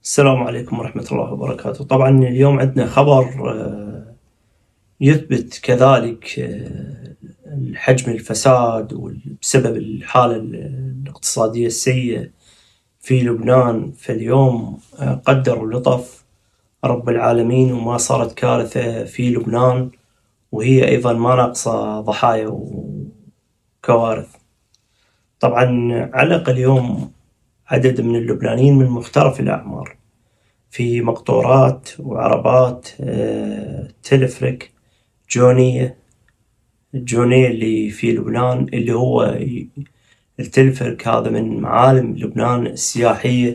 السلام عليكم ورحمة الله وبركاته. طبعا اليوم عندنا خبر يثبت كذلك حجم الفساد بسبب الحالة الاقتصادية السيئة في لبنان. فاليوم قدر ولطف رب العالمين وما صارت كارثة في لبنان، وهي أيضا ما ناقصة ضحايا وكوارث. طبعا علق اليوم عدد من اللبنانيين من مختلف الأعمار في مقطورات وعربات تلفريك جونية اللي في لبنان، اللي هو التلفريك هذا من معالم لبنان السياحية،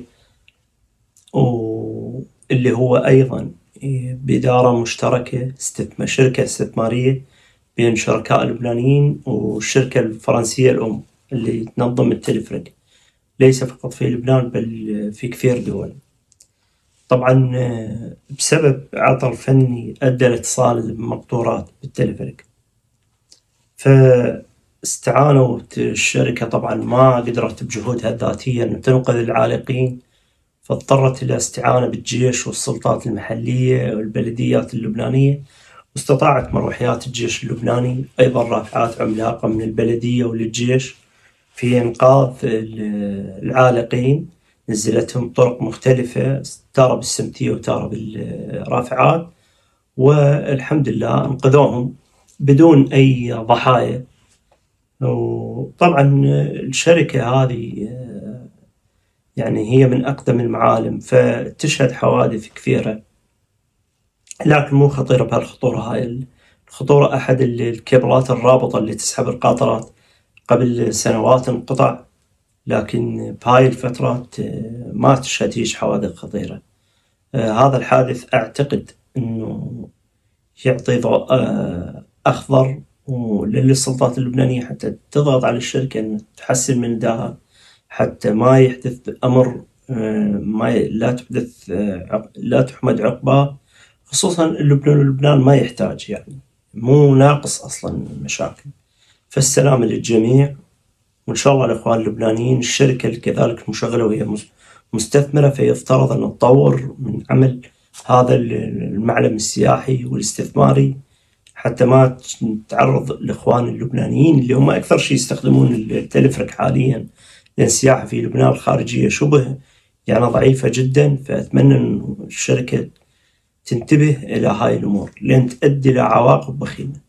واللي هو أيضا بإدارة مشتركة شركة استثمارية بين شركاء لبنانيين والشركة الفرنسية الأم اللي تنظم التلفريك، ليس فقط في لبنان بل في كثير دول. طبعا بسبب عطل فني أدى لاتصال المقطورات بالتلفريك، فاستعانوا الشركة، طبعا ما قدرت بجهودها الذاتية أن تنقذ العالقين، فاضطرت إلى استعانة بالجيش والسلطات المحلية والبلديات اللبنانية، واستطاعت مروحيات الجيش اللبناني أيضا رافعات عملاقة من البلدية والجيش في إنقاذ العالقين. نزلتهم طرق مختلفة، تارة بالسمتية وتارة بالرافعات، والحمد لله انقذوهم بدون أي ضحايا. وطبعا الشركة هذه يعني هي من أقدم المعالم، فتشهد حوادث كثيرة، لكن مو خطيرة بهالخطورة هاي. الخطورة أحد الكيبلات الرابطة اللي تسحب القاطرات قبل سنوات انقطع، لكن بهاي الفترات ما تشهد هيج حوادث خطيرة. هذا الحادث أعتقد أنه يعطي ضوء أخضر للسلطات اللبنانية حتى تضغط على الشركة أن تحسن من أدائها، حتى ما يحدث أمر لا تحمد عقباه، خصوصا لبنان ما يحتاج، يعني مو ناقص أصلا مشاكل. فالسلامة للجميع، وإن شاء الله الإخوان اللبنانيين. الشركة كذلك مشغلة وهي مستثمرة، فيفترض أن تطور من عمل هذا المعلم السياحي والاستثماري حتى ما تعرض الإخوان اللبنانيين اللي هم أكثر شيء يستخدمون التلفريك حاليا، لأن السياحة في لبنان الخارجية شبه يعني ضعيفة جدا. فأتمنى أن الشركة تنتبه إلى هاي الأمور لأن تؤدي إلى عواقب بخيمة.